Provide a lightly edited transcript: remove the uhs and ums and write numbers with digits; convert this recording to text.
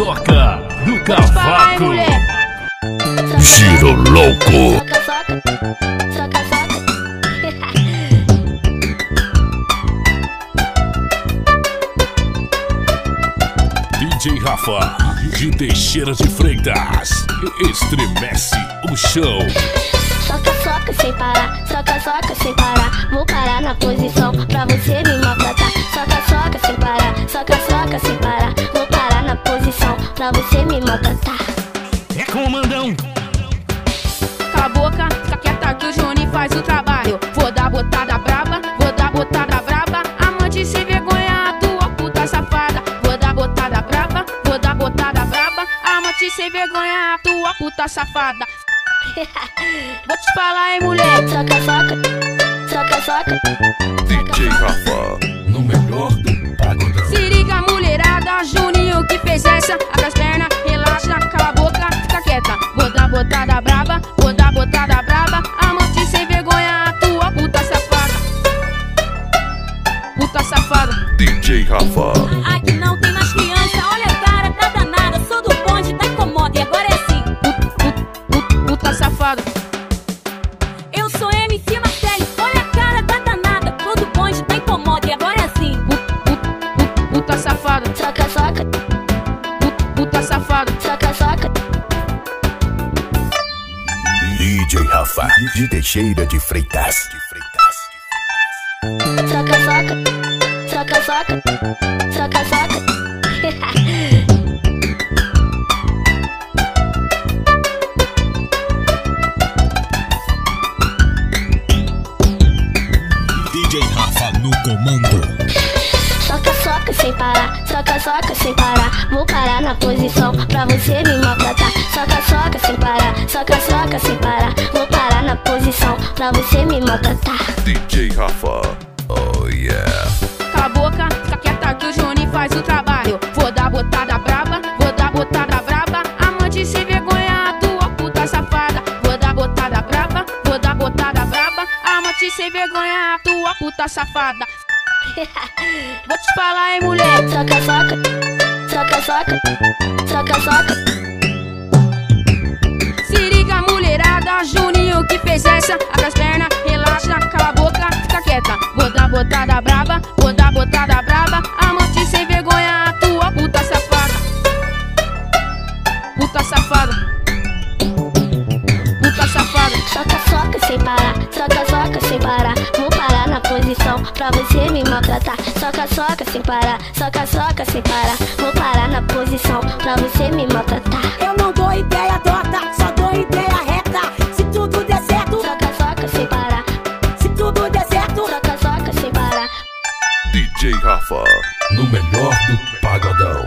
Toca do cavaco. Giro louco. Soca, soca. DJ Rafa de Teixeira de Freitas estremece o show. Soca, soca sem parar, soca, soca sem parar. Vou parar na posição pra você me maltratar. Soca, soca sem parar, soca, soca sem parar. Vou parar na posição pra você me maltratar. É comandão. Cala a boca, fica quieta que o Juninho faz o trabalho. Vou dar botada braba, vou dar botada braba. Amante sem vergonha, tua puta safada. Vou dar botada braba, vou dar botada braba. Amante sem vergonha, tua puta safada. Vou te falar, hein, mulher. Soca, soca, soca, soca. DJ Rafa, no melhor do pagodão. Se liga, mulherada, Juninho que fez essa. Abre as pernas, relaxa, cala a boca, fica quieta. Vou dar botada braba, vou dar botada braba. Amante sem vergonha, tua puta safada. Puta safada. DJ Rafa, Aqui não tem mais criança, olha a cara, tá danada. Sou do bonde, tá incomoda e agora é assim. Puta safada. Eu sou MC Marcelo, olha a cara, tá danada. Sou do bonde, tá incomoda e agora é assim. Puta safada. Soca, soca, Puta safada. soca, soca. DJ Rafa de Teixeira de Freitas. Soca, soca, soca, soca, soca, soca. DJ Rafa no comando. Soca, soca sem parar, soca, soca sem parar. Vou parar na posição pra você me maltratar. Soca, soca sem parar, soca, soca sem parar. Vou parar na posição pra você me maltratar. DJ Rafa, oh yeah. Cala a boca, fica quieta que o Juninho faz o trabalho. Vou dar botada braba, vou dar botada braba. Amante sem vergonha, tua puta safada. Vou dar botada braba, vou dar botada braba. Amante sem vergonha, tua puta safada. Vou te falar, hein, mulher. Soca, soca, soca, soca, soca, soca. Se liga, mulherada, Juninho que fez essa. Abre as pernas, relaxa, cala a boca, fica quieta. Vou dar botada braba, vou dar botada braba. Amante sem vergonha, tua puta safada. Puta safada. Puta safada. Soca, soca sem parar, soca, soca sem parar. Vou parar na posição pra você me maltratar. Soca, soca sem parar, soca, soca sem parar. Vou parar na posição pra você me maltratar. Eu não dou ideia torta, só dou ideia reta. Se tudo der certo, Soca, soca sem parar, se tudo der certo. soca, soca sem parar. DJ Rafa, no melhor do pagodão.